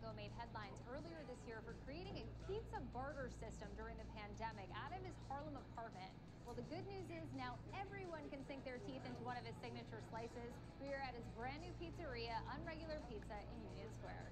Chicago made headlines earlier this year for creating a pizza barter system during the pandemic out of his Harlem apartment. Well, the good news is now everyone can sink their teeth into one of his signature slices. We are at his brand new pizzeria, Unregular Pizza in Union Square.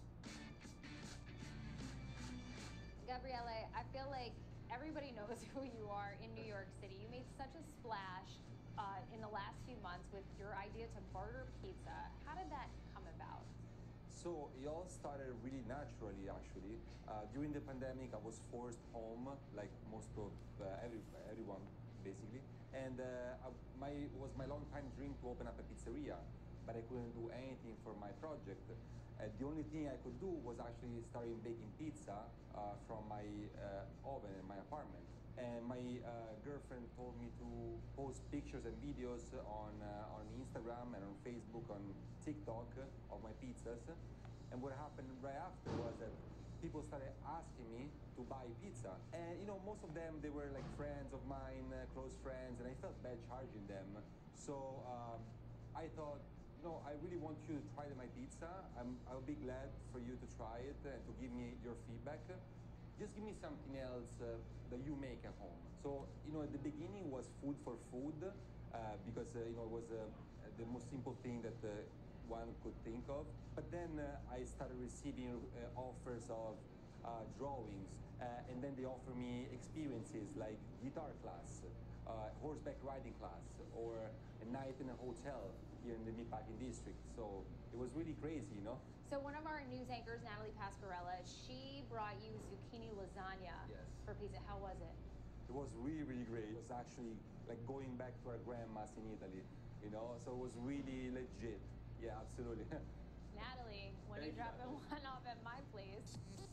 Gabriele, I feel like everybody knows who you are in New York City. You made such a splash in the last few months with your idea to barter pizza. How did that come about? So it all started really naturally, actually. During the pandemic, I was forced home, like most of everyone, basically. And it was my long-time dream to open up a pizzeria, but I couldn't do anything for my project. The only thing I could do was actually starting baking pizza from my oven in my apartment. And my girlfriend told me to post pictures and videos on Instagram and on Facebook, on TikTok of my pizzas. And what happened right after was that people started asking me to buy pizza. And most of them, they were like friends of mine, close friends, and I felt bad charging them. So I thought, I really want you to try my pizza. I'll be glad for you to try it and to give me your feedback. Just give me something else that you make at home. So, at the beginning it was food for food because, it was the most simple thing that one could think of. But then I started receiving offers of drawings, and then they offer me experiences like guitar class, horseback riding class, or a night in a hotel here in the Meatpacking District. So it was really crazy, So one of our news anchors, Natalie Pasquarella, she brought you zucchini lasagna for pizza. How was it? It was really, really great. It was actually like going back to our grandmas in Italy, so it was really legit. Yeah, absolutely. Natalie, when you dropping one off at my place.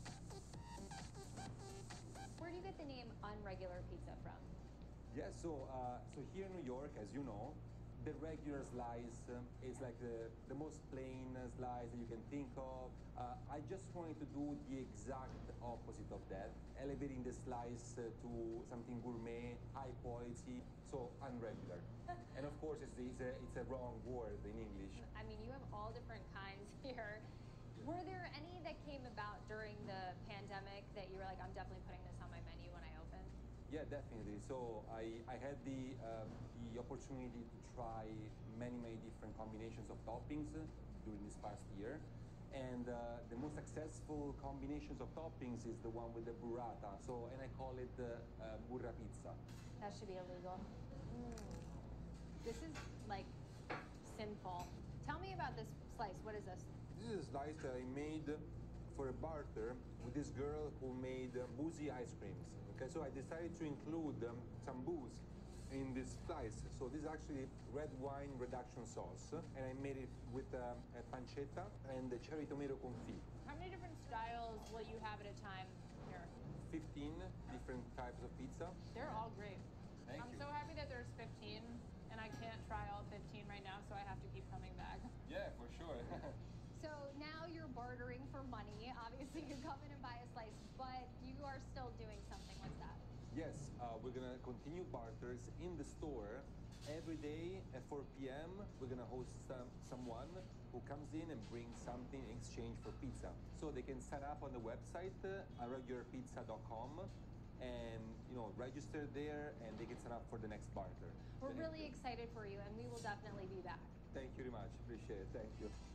Where do you get the name Unregular Pizza from? Yeah, so here in New York, as you know, the regular slice is like the most plain slice that you can think of. I just wanted to do the exact opposite of that, elevating the slice to something gourmet, high quality, so unregular. And of course, it's a wrong word in English. I mean, you have all different kinds here. Were there any that came about during the pandemic that you were like, I'm definitely putting this on my menu when I open? Yeah, definitely. So I had the opportunity to try many different combinations of toppings during this past year. And the most successful combinations of toppings is the one with the burrata. So, and I call it burra pizza. That should be illegal. This is like sinful. Tell me about this slice. What is this? This is a slice that I made for a barter with this girl who made boozy ice creams. Okay, so I decided to include some booze in this slice. So this is actually red wine reduction sauce, and I made it with a pancetta and the cherry tomato confit. How many different styles will you have at a time here? 15 different types of pizza. They're all great. Thank you. I'm so happy that there's 15, and I can't try all 15 right now, so I have to keep coming back. Yeah, for sure. So now you're bartering for money. Obviously, you come in and buy a slice, but you are still doing something. What's that? Yes, we're gonna continue barters in the store. Every day at 4 p.m., we're gonna host someone who comes in and brings something in exchange for pizza. So they can sign up on the website, unregularpizza.com, and register there, and they can sign up for the next barter. We're really excited for you, and we will definitely be back. Thank you very much. Appreciate it. Thank you.